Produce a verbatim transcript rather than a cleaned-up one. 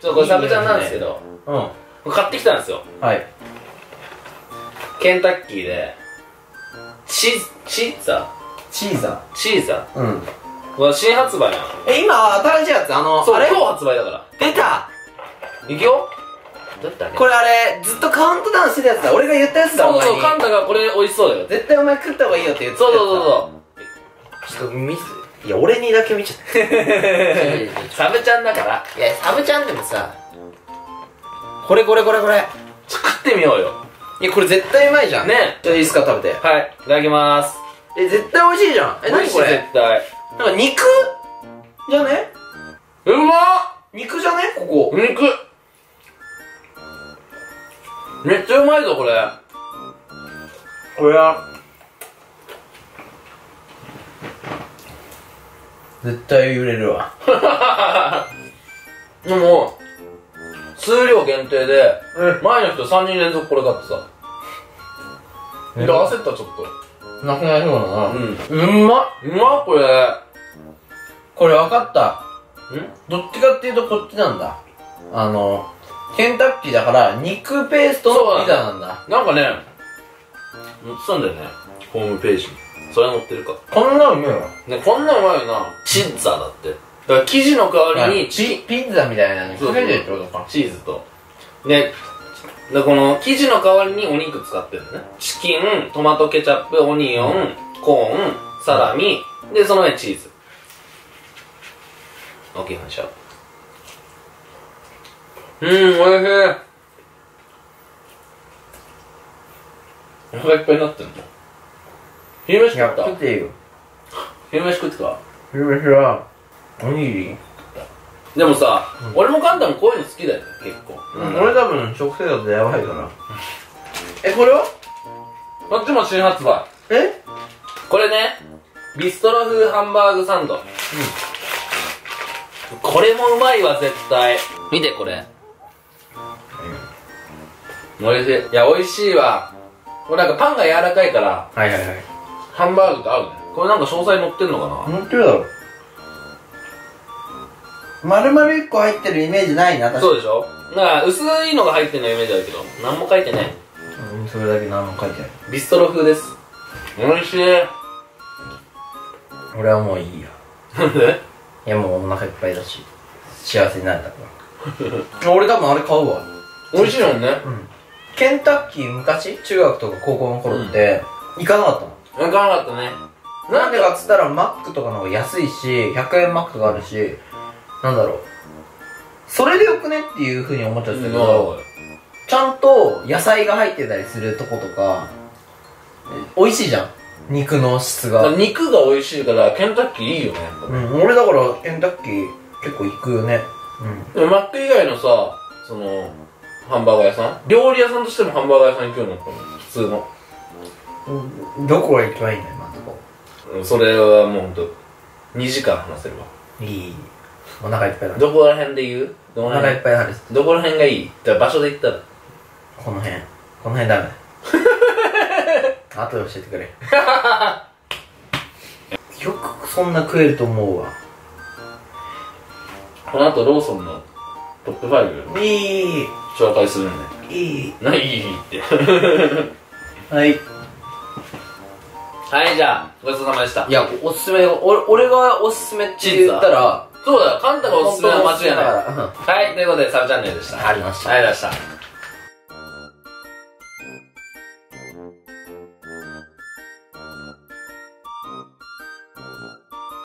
ちょっとこれサブちゃんなんですけど、 うん。 これ買ってきたんですよ。 はい。 ケンタッキーで、チー、チーザチーザチーザー。うん。 これ新発売なの。 え、今、新しいやつ、あの、 そう、 あれ今日発売だから。 出たいくよ。どうやったっけこれあれ、ずっとカウントダウンしてるやつだ。俺が言ったやつだ、 そうそうそう、 お前にカンタがこれ美味しそうだよ。 絶対お前食った方がいいよって言ってたそうやつだ。 そうそうちょっと見せて。いや、俺にだけ見ちゃった。 そう。サブちゃんだから。 いや、サブちゃんでもさ、これこれこれこれ。 作ってみようよ。 いや、これ絶対うまいじゃん。 ね。 ちょっといいですか、食べて。 はい、いただきまーす。 え、絶対美味しいじゃん。え、 美味しい何これ絶対。 なんか肉じゃねうまっ肉じゃねここ。 肉めっちゃうまいぞ、これ。 これは、絶対売れるわ。 でも、数量限定で、前の人さんにん連続これ買ってさ。で、焦った、ちょっと。 なくなりそうだな。 うん。 うんまっうまっ、これ。 これ分かった。 んどっちかっていうとこっちなんだ。あの、ケンタッキーだから肉ペーストのピザなんだ。 なんかね、載ってたんだよね。ホームページに。それは載ってるか。 こんなのうまいわ。 ね、こんなんうまいよな。チッザだって。だから生地の代わりにチキン、 ピ、ピッツァみたいなのにかけてるってことか。 チーズと。で、でこの生地の代わりにお肉使ってるのね。チキン、トマトケチャップ、オニオン、コーン、サラミ、で、その上にチーズ。大きい話しちゃう。うーん、おいしい。お腹いっぱいになってんの。昼飯食った食っていいよ。 昼飯食ってた昼飯は、おにぎり。 でもさ、うん、俺もカンタもこういうの好きだよね、結構。 うん、俺多分食生活やばいから。え、これはこっちも新発売。 えこれね、ビストロ風ハンバーグサンド。うん。これもうまいわ、絶対。見て、これ。うん。おいしい。いや、おいしいわ。これなんかパンが柔らかいから、 はいはいはい。 ハンバーグと合うね。これなんか詳細載ってんのかな。 載ってるだろ。丸々いっこ入ってるイメージないな、確かに。 そうでしょ。だから薄いのが入ってるのイメージあるけど、何も書いてない。 うん、それだけ何も書いてない。 ビストロ風です。おいしい。 俺はもういいよ。 なんで？ いや、もうお腹いっぱいだし、幸せになれたから俺多分あれ買うわ。 美味しいもんね。 うん。ケンタッキー昔中学とか高校の頃って、行かなかったの。 行かなかったね。 なんでかっつったらマックとかの方が安いし、ひゃくえんマックがあるし、なんだろう、それでよくねっていう風に思っちゃってたけど、ちゃんと野菜が入ってたりするとことか美味しいじゃん、肉の質が。 肉が美味しいからケンタッキーいいよね。 うん、俺だからケンタッキー結構行くよね。 うん。でもマック以外のさ、そのハンバーガー屋さん、料理屋さんとしてもハンバーガー屋さん行くようになったの、普通の。 うん、どこが一番いいんだよ、今のとこ。 それはもうほんとにじかん話せるわ。 いい、お腹いっぱいだ。 どこら辺で言う？ お腹いっぱいだです。 どこら辺がいい？じゃあ場所で言ったらこの辺、この辺ダメ後で教えてくれよくそんな食えると思うわ。 この後ローソンのトップファイブいい紹介するんで。 いい何いいってはいはい、じゃあごちそうさまでした。 いや、おすすめ、俺俺がおすすめって言ったら、 そうだよ、カンタがおすすめは間違いない。 はい、 ということでサブチャンネルでした。 ありました。 ありがとうございました。